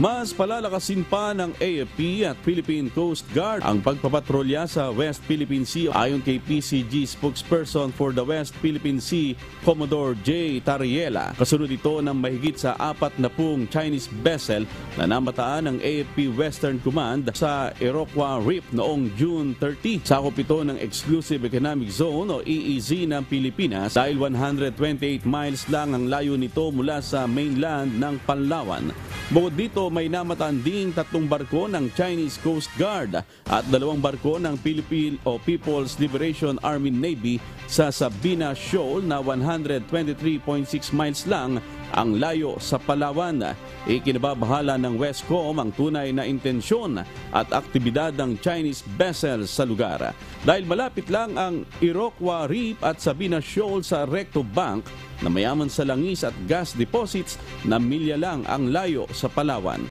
Mas palalakasin pa ng AFP at Philippine Coast Guard ang pagpapatrolya sa West Philippine Sea ayon kay PCG spokesperson for the West Philippine Sea, Commodore J. Tariela. Kasunod ito ng mahigit sa 40 Chinese vessel na namataan ng AFP Western Command sa Iroquois Reef noong June 30. Sakop ito ng Exclusive Economic Zone o EEZ ng Pilipinas dahil 128 miles lang ang layo nito mula sa mainland ng Palawan. Bukod dito, may namataan ding 3 barko ng Chinese Coast Guard at 2 barko ng Philippine o People's Liberation Army Navy sa Sabina Shoal na 123.6 miles lang ang layo sa Palawan. Ikinababahala ng Westcom ang tunay na intensyon at aktibidad ng Chinese vessels sa lugar. Dahil malapit lang ang Iroquois Reef at Sabina Shoal sa Recto Bank na mayaman sa langis at gas deposits na milya lang ang layo sa Palawan.